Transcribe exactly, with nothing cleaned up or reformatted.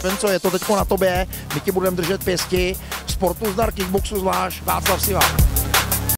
Venco, je to teď na tobě, my ti budeme držet pěsti, sportu zdar, kickboxu zvlášť, Václav Siva.